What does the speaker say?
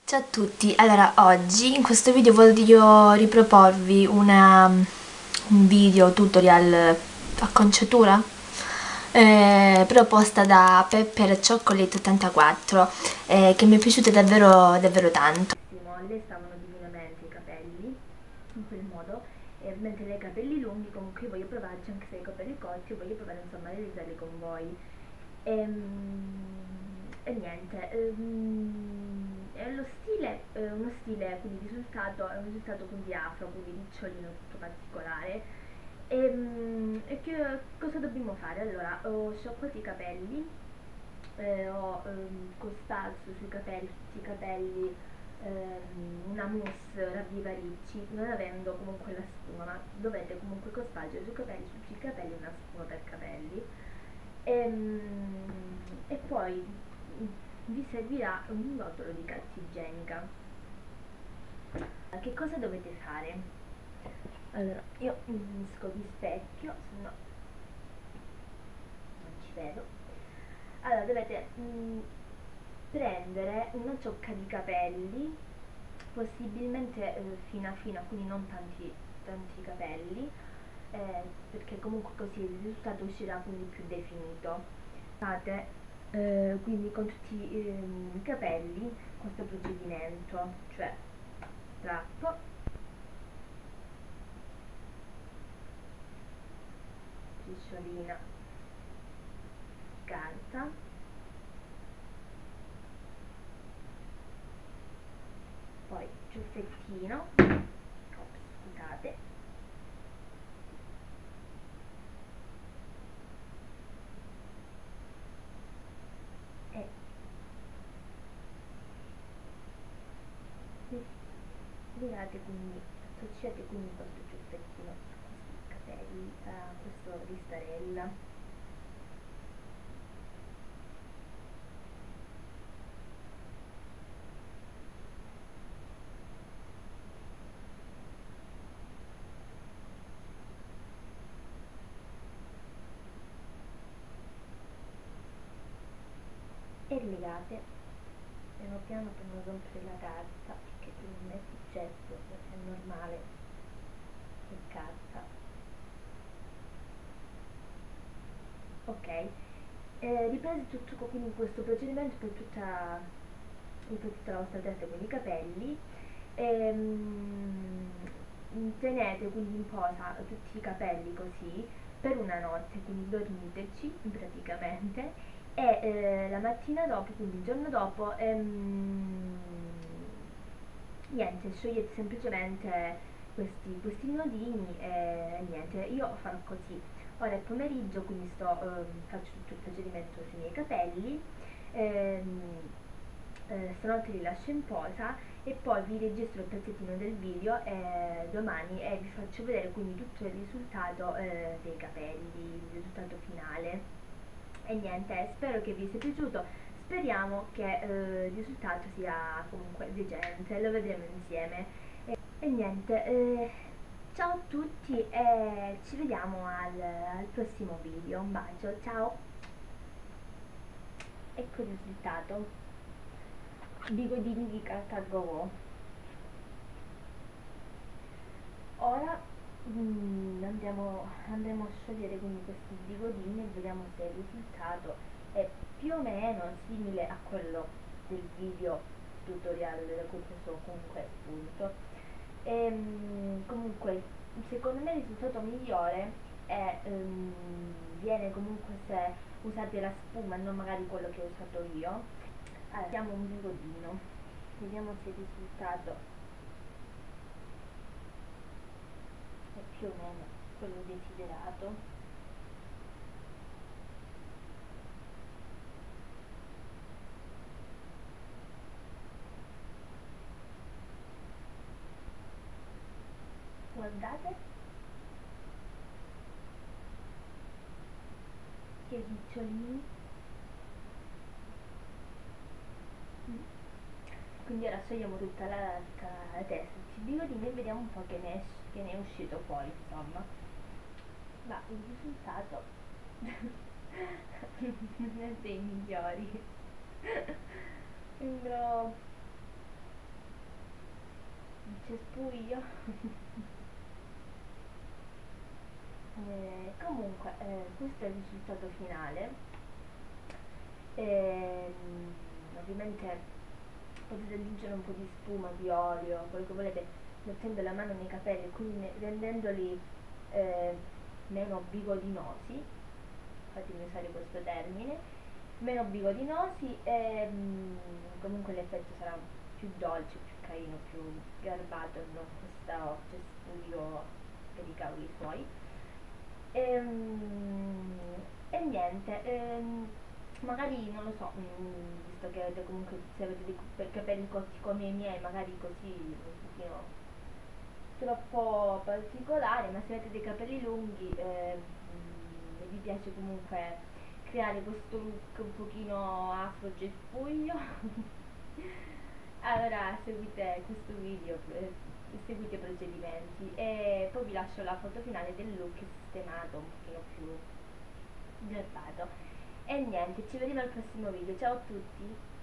Ciao a tutti, allora oggi in questo video voglio riproporvi un video tutorial acconciatura proposta da Pepper Chocolate 84 che mi è piaciuta davvero tanto. Le stavano divinamente i capelli in quel modo, e mentre lei ha i capelli lunghi comunque io voglio provarci, anche se hai i capelli corti, io voglio provare insomma a realizzarli con voi. E niente, è uno stile quindi risultato, è un risultato quindi afro, quindi ricciolino, tutto particolare. E cosa dobbiamo fare? Allora, ho sciacquato i capelli, ho cosparso sui capelli, tutti i capelli, una mousse Ravviva Ricci, non avendo comunque la spuma, ma dovete comunque cospargere sui capelli, su tutti i capelli, una spuma per capelli. E poi vi servirà un ingozzolo di carta igienica. Che cosa dovete fare? Allora, io unisco di specchio, se no non ci vedo. Allora, dovete prendere una ciocca di capelli, possibilmente fina fina, quindi non tanti capelli, perché comunque così il risultato uscirà quindi più definito. Fate quindi con tutti i capelli questo procedimento, cioè strappo, strisciolina, carta, poi ciuffettino, scusate, e legate quindi, associate quindi questo ciuffettino a questi capelli, a questo listarella. E legate piano piano per non rompere la carta, perché non è successo, è normale, è carta. Ok, riprese tutto quindi questo procedimento per tutta la vostra testa con i capelli. Ehm, Tenete quindi in posa tutti i capelli così per una notte, quindi dormiteci praticamente, e la mattina dopo, quindi il giorno dopo, niente, sciogliete semplicemente questi nodini e niente, io farò così. Ora è pomeriggio, quindi faccio tutto il procedimento sui miei capelli, ehm, stanotte li lascio in posa e poi vi registro il pezzettino del video domani, e vi faccio vedere quindi tutto il risultato dei capelli, il risultato finale. E niente, spero che vi sia piaciuto, speriamo che il risultato sia comunque decente, lo vedremo insieme. E niente, ciao a tutti e ci vediamo al prossimo video, un bacio, ciao! Ecco il risultato, bigodini di carta Go. Ora andremo a sciogliere quindi questi bigodini e vediamo se il risultato è più o meno simile a quello del video tutorial da cui ho preso comunque spunto. Comunque secondo me il risultato migliore viene comunque se usate la spuma e non magari quello che ho usato io. Allora, diamo un bigodino, vediamo se il risultato è più o meno quello desiderato. Guardate che ricciolini. Mm. Quindi ora sciogliamo tutta la testa, tutti i bigodini, e vediamo un po' che ne è uscito fuori, insomma. Ma il risultato non è dei migliori. Sembro cespuglio. Comunque, questo è il risultato finale. Ovviamente potete aggiungere un po' di spuma, di olio, quello che volete, mettendo la mano nei capelli, quindi rendendoli eh, meno bigodinosi, fatemi usare questo termine, meno bigodinosi e comunque l'effetto sarà più dolce, più carino, più garbato, non questo cespuglio per i cavoli suoi. Niente, magari non lo so, visto che avete comunque, se avete dei capelli corti come i miei, magari così un pochino troppo particolare, ma se avete dei capelli lunghi e vi piace comunque creare questo look un pochino afro gespuglio, allora seguite questo video, seguite i procedimenti e poi vi lascio la foto finale del look sistemato, un pochino più garbato. E niente, ci vediamo al prossimo video, ciao a tutti!